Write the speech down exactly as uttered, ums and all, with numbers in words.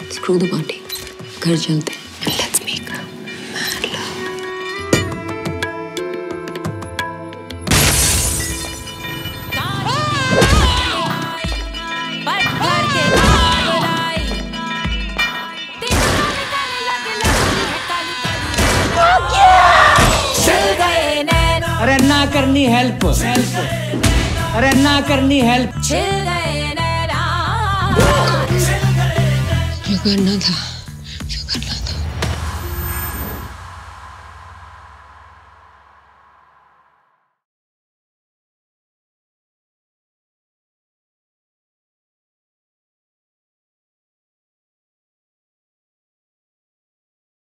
Screw the party, घर चलते हैं। Let's make mad love. अरे ना करनी हेल्प हेल्प अरे ना करनी हेल्प जो करना था